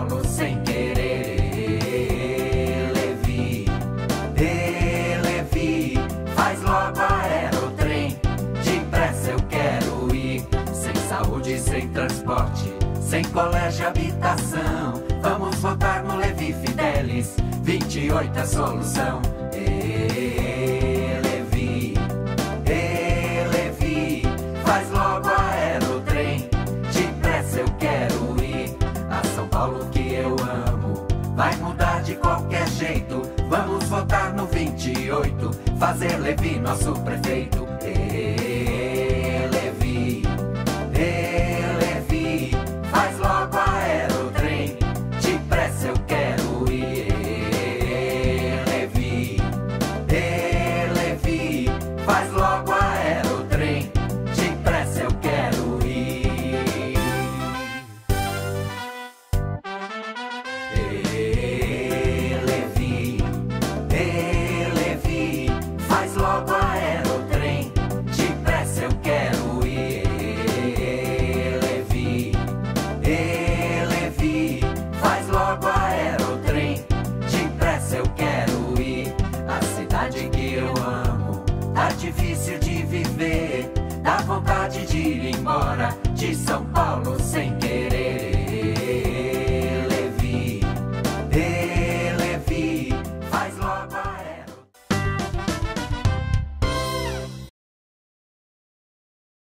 Paulo sem querer. Levi, faz logo aerotrem, depressa eu quero ir. Sem saúde, sem transporte, sem colégio e habitação, vamos votar no Levi Fidelis, 28 a solução. Levi, faz logo aerotrem, depressa eu quero ir. A São Paulo que eu amo vai mudar de qualquer jeito, vamos votar no 28, fazer Levi nosso prefeito.